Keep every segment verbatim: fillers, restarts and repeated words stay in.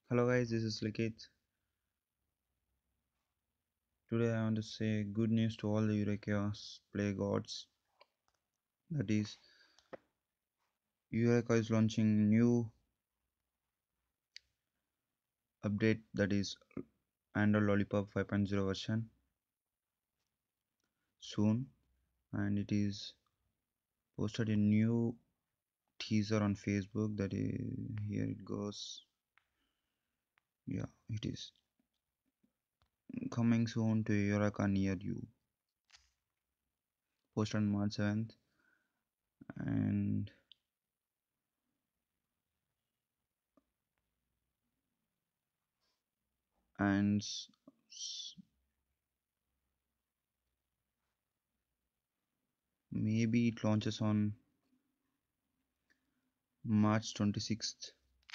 Hello guys, this is Likith. Today I want to say good news to all the Yureka play gods. That is, Yureka is launching new update, that is Android Lollipop five point zero version soon, and it is posted a new teaser on Facebook. That is, here it goes. Yeah, it is coming soon to Yureka near you. Posted on March seventh, and and s- s- maybe it launches on March twenty-sixth,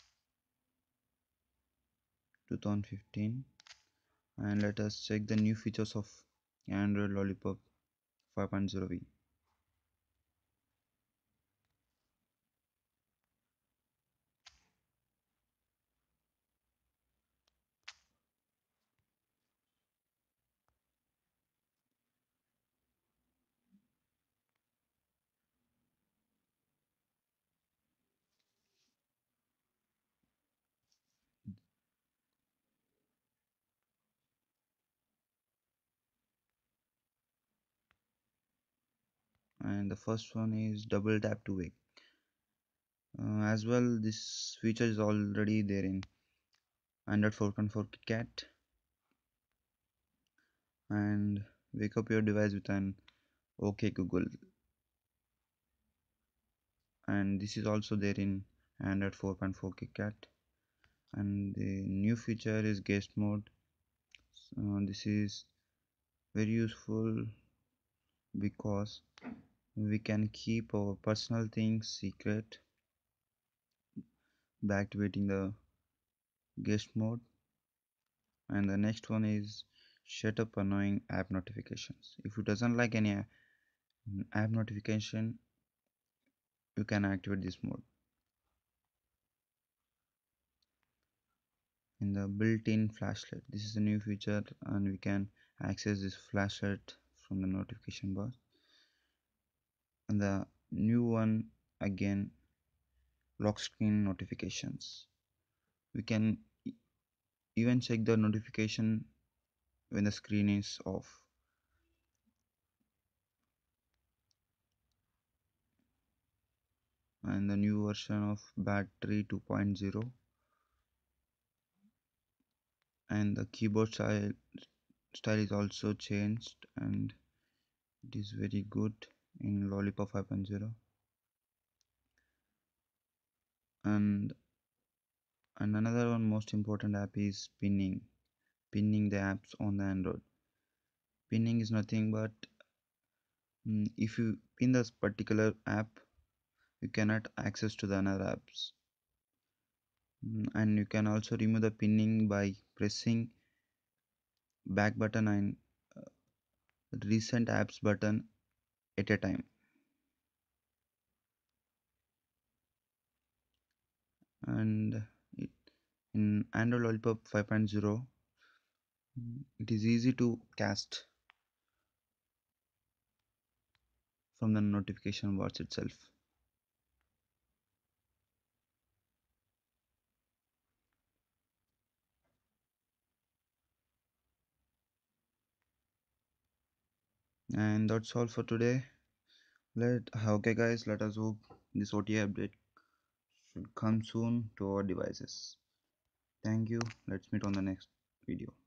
two thousand fifteen. And let us check the new features of Android Lollipop five point zero V. And the first one is double tap to wake. Uh, as well, this feature is already there in Android four point four KitKat. And wake up your device with an OK Google. And this is also there in Android four point four KitKat. And the new feature is guest mode. Uh, this is very useful because we can keep our personal things secret by activating the guest mode. And the next one is shut up annoying app notifications. If you doesn't like any app notification, you can activate this mode. In the built-in flashlight, this is a new feature and we can access this flashlight from the notification bar. And the new one again, lock screen notifications. We can even check the notification when the screen is off. And the new version of battery two point zero, and the keyboard style style is also changed and it is very good in Lollipop five point zero. and and another one most important app is pinning pinning the apps on the Android. Pinning is nothing but, mm, if you pin this particular app, you cannot access to the another apps. Mm, and you can also remove the pinning by pressing back button and recent apps button at a time. And it, in Android Lollipop five point zero, mm, it is easy to cast from the notification box itself. And that's all for today. Let okay guys, let us hope this O T A update should come soon to our devices. Thank you. Let's meet on the next video.